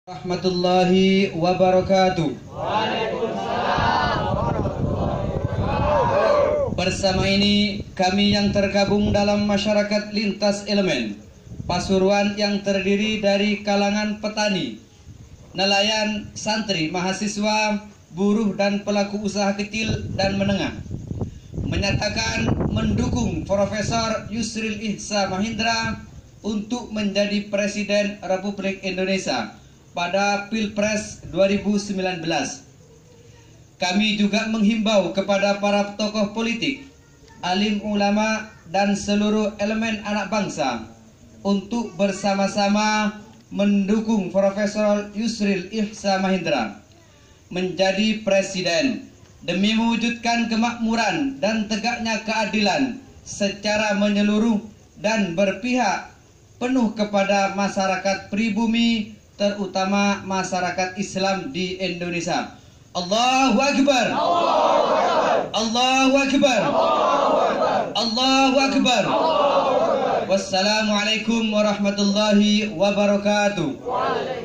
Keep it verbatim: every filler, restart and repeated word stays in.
Rahmatullahi wabarakatuh. Bersama ini kami yang tergabung dalam masyarakat lintas elemen Pasuruan yang terdiri dari kalangan petani, nelayan, santri, mahasiswa, buruh dan pelaku usaha kecil dan menengah, menyatakan mendukung Profesor Yusril Ihsa Mahendra untuk menjadi Presiden Republik Indonesia pada Pilpres dua ribu sembilan belas. Kami juga menghimbau kepada para tokoh politik, alim ulama, dan seluruh elemen anak bangsa untuk bersama-sama mendukung Profesor Yusril Ihsa Mahendra menjadi Presiden demi mewujudkan kemakmuran dan tegaknya keadilan secara menyeluruh dan berpihak penuh kepada masyarakat pribumi, terutama masyarakat Islam di Indonesia. Allahu Akbar. Allahu Akbar. Allahu Akbar. Wassalamualaikum warahmatullahi wabarakatuh.